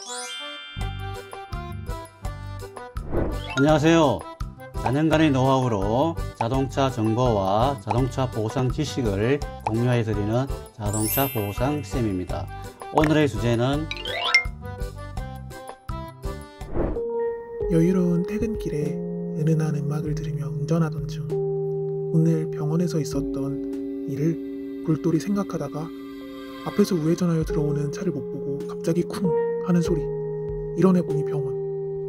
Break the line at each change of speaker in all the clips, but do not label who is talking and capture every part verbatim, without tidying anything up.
안녕하세요. 사 년간의 노하우로 자동차 정보와 자동차 보상 지식을 공유해 드리는 자동차 보상 쌤입니다. 오늘의 주제는
여유로운 퇴근길에 은은한 음악을 들으며 운전하던 중 오늘 병원에서 있었던 일을 골똘히 생각하다가 앞에서 우회전하여 들어오는 차를 못 보고 갑자기 쿵 하는 소리. 일어나보니 병원.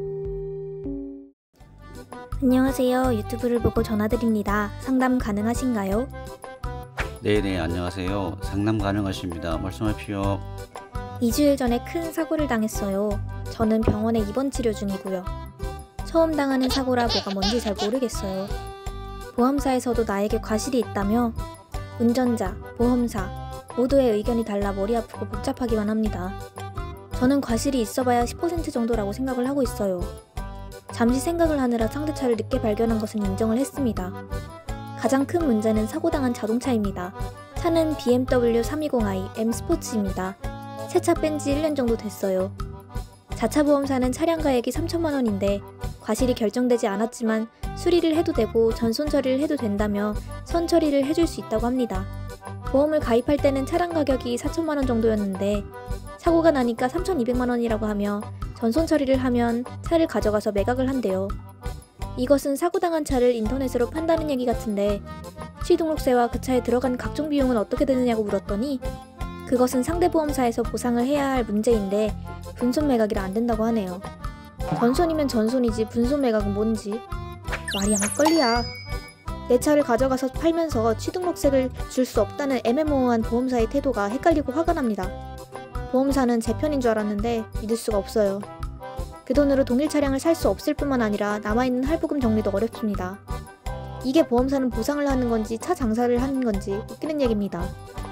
안녕하세요. 유튜브를 보고 전화드립니다. 상담 가능하신가요?
네네, 안녕하세요. 상담 가능하십니다. 말씀하십시오.
이 주일 전에 큰 사고를 당했어요. 저는 병원에 입원 치료 중이고요. 처음 당하는 사고라 뭐가 뭔지 잘 모르겠어요. 보험사에서도 나에게 과실이 있다며 운전자, 보험사 모두의 의견이 달라 머리 아프고 복잡하기만 합니다. 저는 과실이 있어봐야 십 퍼센트 정도라고 생각을 하고 있어요. 잠시 생각을 하느라 상대차를 늦게 발견한 것은 인정을 했습니다. 가장 큰 문제는 사고당한 자동차입니다. 차는 비엠더블유 삼이공 아이 M 스포츠입니다. 새 차 뺀지 일 년 정도 됐어요. 자차 보험사는 차량 가액이 삼천만 원인데 과실이 결정되지 않았지만 수리를 해도 되고 전손 처리를 해도 된다며 선 처리를 해줄 수 있다고 합니다. 보험을 가입할 때는 차량 가격이 사천만 원 정도였는데 사고가 나니까 삼천이백만 원이라고 하며 전손 처리를 하면 차를 가져가서 매각을 한대요. 이것은 사고당한 차를 인터넷으로 판다는 얘기 같은데 취등록세와 그 차에 들어간 각종 비용은 어떻게 되느냐고 물었더니 그것은 상대 보험사에서 보상을 해야 할 문제인데 분손 매각이라 안 된다고 하네요. 전손이면 전손이지 분손 매각은 뭔지 말이 안 걸리야. 내 차를 가져가서 팔면서 취등록세를 줄 수 없다는 애매모호한 보험사의 태도가 헷갈리고 화가 납니다. 보험사는 제 편인 줄 알았는데 믿을 수가 없어요. 그 돈으로 동일 차량을 살 수 없을 뿐만 아니라 남아있는 할부금 정리도 어렵습니다. 이게 보험사는 보상을 하는 건지 차 장사를 하는 건지 웃기는 얘기입니다.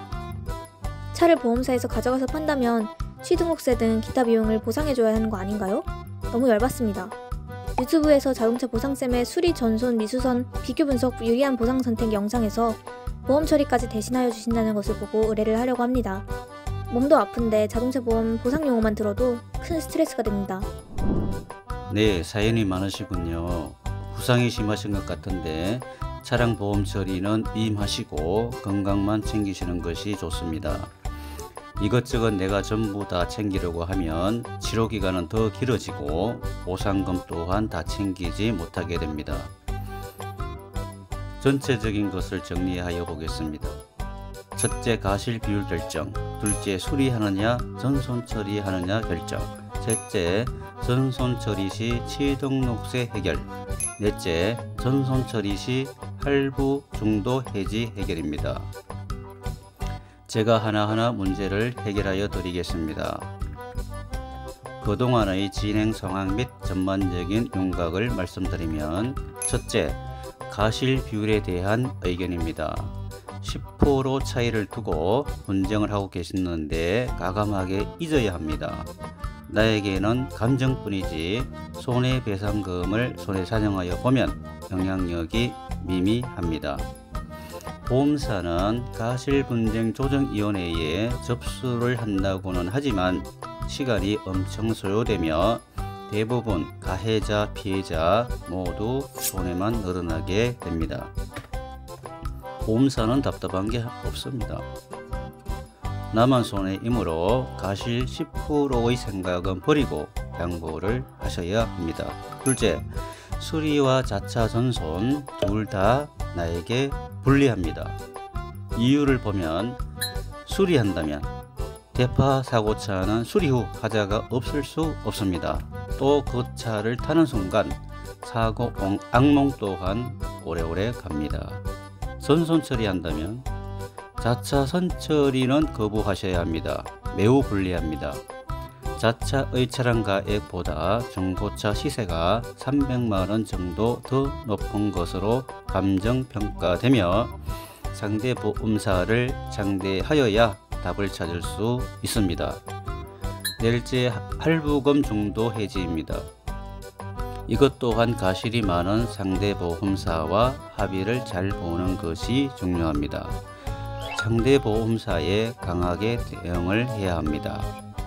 차를 보험사에서 가져가서 판다면 취등록세 등 기타 비용을 보상해줘야 하는 거 아닌가요? 너무 열받습니다. 유튜브에서 자동차 보상쌤의 수리, 전손, 미수선, 비교 분석, 유리한 보상 선택 영상에서 보험 처리까지 대신하여 주신다는 것을 보고 의뢰를 하려고 합니다. 몸도 아픈데 자동차 보험 보상 용어만 들어도 큰 스트레스가 됩니다.
네, 사연이 많으시군요. 부상이 심하신 것 같은데 차량 보험 처리는 임하시고 건강만 챙기시는 것이 좋습니다. 이것저것 내가 전부 다 챙기려고 하면 치료기간은 더 길어지고 보상금 또한 다 챙기지 못하게 됩니다. 전체적인 것을 정리하여 보겠습니다. 첫째, 가실 비율 결정. 둘째, 수리하느냐 전손 처리하느냐 결정. 셋째, 전손 처리 시 취등록세 해결. 넷째, 전손 처리 시 할부 중도 해지 해결입니다. 제가 하나하나 문제를 해결하여 드리겠습니다. 그동안의 진행 상황 및 전반적인 윤곽을 말씀드리면, 첫째, 가실 비율에 대한 의견입니다. 십 퍼센트 차이를 두고 분쟁을 하고 계시는데 가감하게 잊어야 합니다. 나에게는 감정뿐이지 손해배상금을 손해산정하여 보면 영향력이 미미합니다. 보험사는 가실분쟁조정위원회에 접수를 한다고는 하지만 시간이 엄청 소요되며 대부분 가해자, 피해자 모두 손해만 늘어나게 됩니다. 보험사는 답답한 게 없습니다. 나만 손해이므로 가실 십 퍼센트의 생각은 버리고 양보를 하셔야 합니다. 둘째, 수리와 자차 전손 둘 다 나에게 불리합니다. 이유를 보면, 수리한다면 대파 사고차는 수리 후 하자가 없을 수 없습니다. 또 그 차를 타는 순간 사고 악몽 또한 오래오래 갑니다. 전손 처리한다면 자차 선처리는 거부하셔야 합니다. 매우 불리합니다. 자차의 차량 가액보다 중고차 시세가 삼백만 원 정도 더 높은 것으로 감정평가되며 상대 보험사를 상대하여야 답을 찾을 수 있습니다. 넷째, 할부금 중도 해지입니다. 이것 또한 가실이 많은 상대 보험사와 합의를 잘 보는 것이 중요합니다. 상대 보험사에 강하게 대응을 해야 합니다.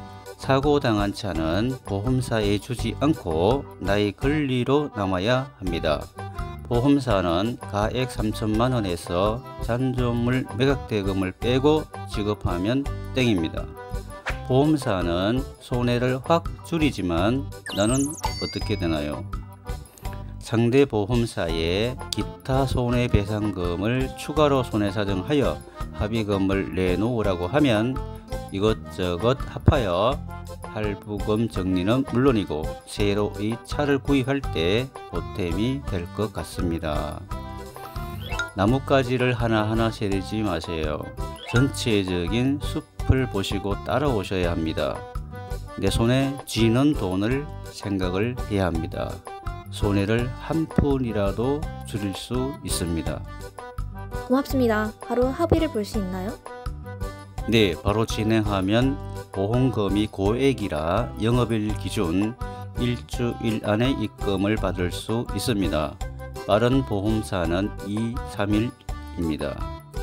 사고 당한 차는 보험사에 주지 않고 나의 권리로 남아야 합니다. 보험사는 가액 삼천만 원에서 잔존물 매각대금을 빼고 지급하면 땡입니다. 보험사는 손해를 확 줄이지만 나는 어떻게 되나요? 상대 보험사에 기타 손해배상금을 추가로 손해사정하여 합의금을 내놓으라고 하면 이것저것 합하여 할부금 정리는 물론이고 새로 이 차를 구입할 때 보탬이 될 것 같습니다. 나뭇가지를 하나하나 세리지 마세요. 전체적인 숲을 보시고 따라오셔야 합니다. 내 손에 쥐는 돈을 생각을 해야 합니다. 손해를 한 푼이라도 줄일 수 있습니다.
고맙습니다. 바로 합의를 볼 수 있나요?
네, 바로 진행하면 보험금이 고액이라 영업일 기준 일주일 안에 입금을 받을 수 있습니다. 빠른 보험사는 이, 삼 일입니다.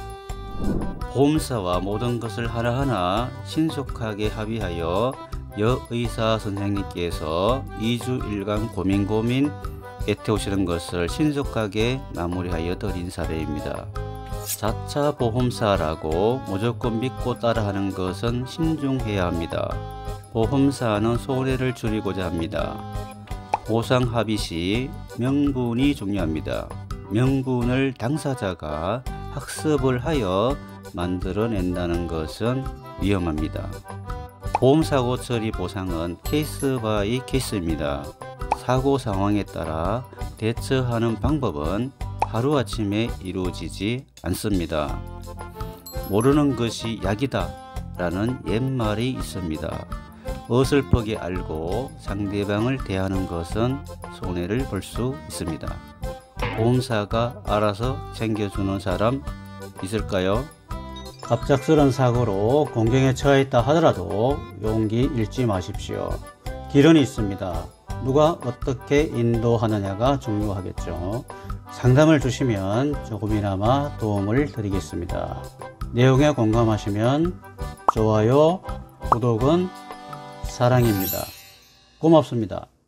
보험사와 모든 것을 하나하나 신속하게 합의하여 여의사 선생님께서 이 주 일간 고민 고민 애태우시는 것을 신속하게 마무리하여 드린 사례입니다. 자차 보험사라고 무조건 믿고 따라하는 것은 신중해야 합니다. 보험사는 손해를 줄이고자 합니다. 보상 합의 시 명분이 중요합니다. 명분을 당사자가 학습을 하여 만들어낸다는 것은 위험합니다. 보험사고 처리 보상은 케이스 바이 케이스입니다. 사고 상황에 따라 대처하는 방법은 하루아침에 이루어지지 않습니다. 모르는 것이 약이다 라는 옛말이 있습니다. 어설프게 알고 상대방을 대하는 것은 손해를 볼 수 있습니다. 보험사가 알아서 챙겨주는 사람 있을까요? 갑작스런 사고로 공경에 처했다 하더라도 용기 잃지 마십시오. 길은 있습니다. 누가 어떻게 인도하느냐가 중요하겠죠. 상담을 주시면 조금이나마 도움을 드리겠습니다. 내용에 공감하시면 좋아요, 구독은 사랑입니다. 고맙습니다.